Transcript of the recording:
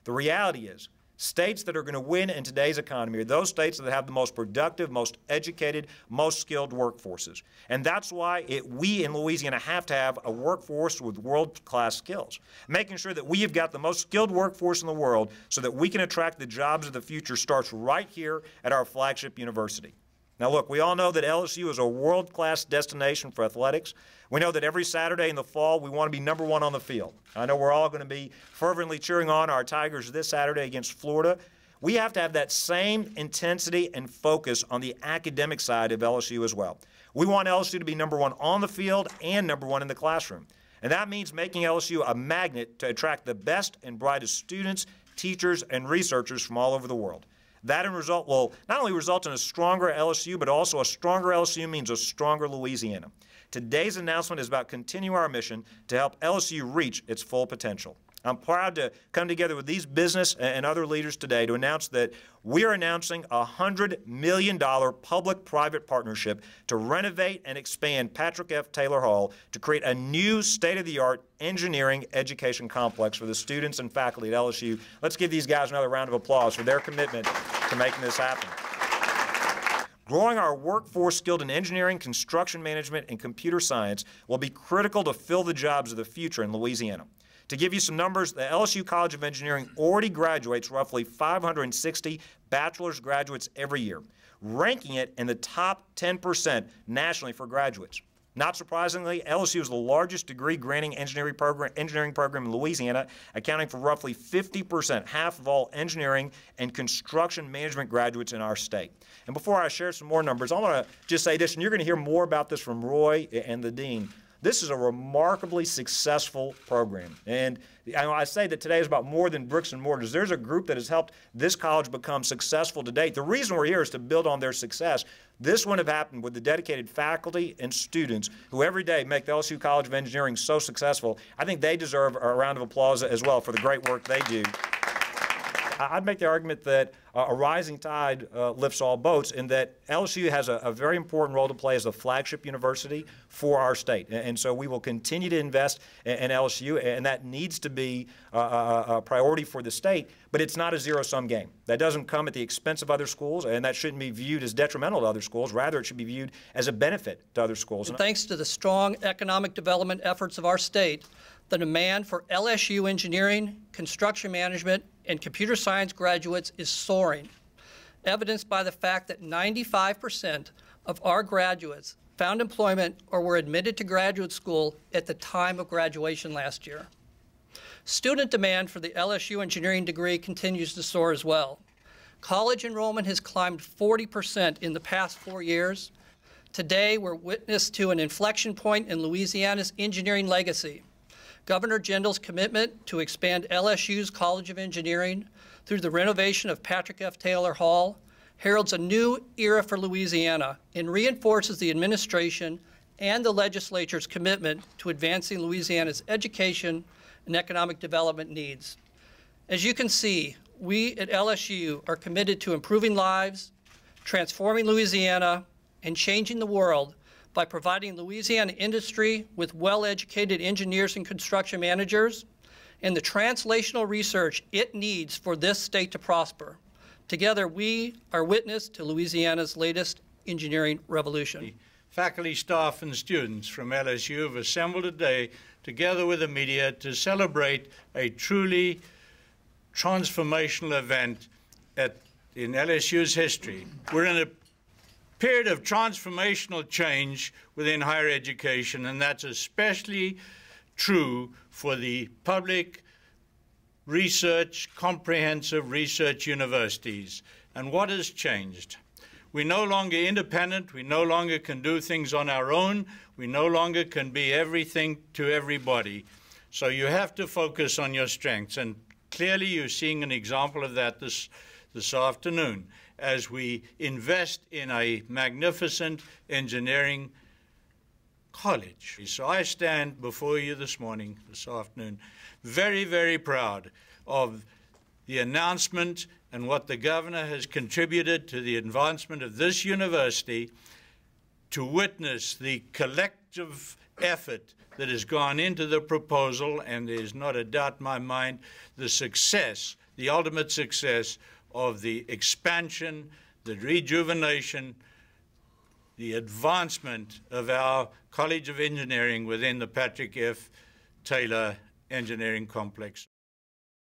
The reality is, states that are going to win in today's economy are those states that have the most productive, most educated, most skilled workforces. And that's why we in Louisiana have to have a workforce with world-class skills, making sure that we have got the most skilled workforce in the world so that we can attract the jobs of the future starts right here at our flagship university. Now look, we all know that LSU is a world-class destination for athletics. We know that every Saturday in the fall we want to be #1 on the field. I know we're all going to be fervently cheering on our Tigers this Saturday against Florida. We have to have that same intensity and focus on the academic side of LSU as well. We want LSU to be #1 on the field and #1 in the classroom. And that means making LSU a magnet to attract the best and brightest students, teachers, and researchers from all over the world. That end result will not only result in a stronger LSU, but also a stronger LSU means a stronger Louisiana. Today's announcement is about continuing our mission to help LSU reach its full potential. I'm proud to come together with these business and other leaders today to announce that we are announcing a $100 million public-private partnership to renovate and expand Patrick F. Taylor Hall to create a new state-of-the-art engineering education complex for the students and faculty at LSU. Let's give these guys another round of applause for their commitment to making this happen. Growing our workforce skilled in engineering, construction management, and computer science will be critical to fill the jobs of the future in Louisiana. To give you some numbers, the LSU College of Engineering already graduates roughly 560 bachelor's graduates every year, ranking it in the top 10% nationally for graduates. Not surprisingly, LSU is the largest degree-granting engineering program in Louisiana, accounting for roughly 50%, half of all engineering and construction management graduates in our state. And before I share some more numbers, I want to just say this, and you're going to hear more about this from Roy and the dean. This is a remarkably successful program. And I say that today is about more than bricks and mortars. There's a group that has helped this college become successful to date. The reason we're here is to build on their success. This wouldn't have happened with the dedicated faculty and students who every day make the LSU College of Engineering so successful. I think they deserve a round of applause as well for the great work they do. I'd make the argument that a rising tide lifts all boats, and that LSU has a very important role to play as a flagship university for our state. And so we will continue to invest in LSU, and that needs to be a priority for the state, but it's not a zero-sum game. That doesn't come at the expense of other schools, and that shouldn't be viewed as detrimental to other schools. Rather, it should be viewed as a benefit to other schools. And thanks to the strong economic development efforts of our state, the demand for LSU engineering, construction management, and computer science graduates is soaring, evidenced by the fact that 95% of our graduates found employment or were admitted to graduate school at the time of graduation last year. Student demand for the LSU engineering degree continues to soar as well. College enrollment has climbed 40% in the past 4 years. Today, we're witness to an inflection point in Louisiana's engineering legacy. Governor Jindal's commitment to expand LSU's College of Engineering through the renovation of Patrick F. Taylor Hall heralds a new era for Louisiana and reinforces the administration and the legislature's commitment to advancing Louisiana's education and economic development needs. As you can see, we at LSU are committed to improving lives, transforming Louisiana, and changing the world by providing Louisiana industry with well-educated engineers and construction managers and the translational research it needs for this state to prosper. Together, we are witness to Louisiana's latest engineering revolution. Faculty, staff, and students from LSU have assembled today together with the media to celebrate a truly transformational event in LSU's history. We're in a period of transformational change within higher education, and that's especially true for the public research, comprehensive research universities. And what has changed? We're no longer independent. We no longer can do things on our own. We no longer can be everything to everybody. So you have to focus on your strengths, and clearly you're seeing an example of that this afternoon, as we invest in a magnificent engineering college. So I stand before you this afternoon, very, very proud of the announcement and what the governor has contributed to the advancement of this university, to witness the collective effort that has gone into the proposal, and there's not a doubt in my mind the success, the ultimate success of the expansion, the rejuvenation, the advancement of our College of Engineering within the Patrick F. Taylor Engineering Complex.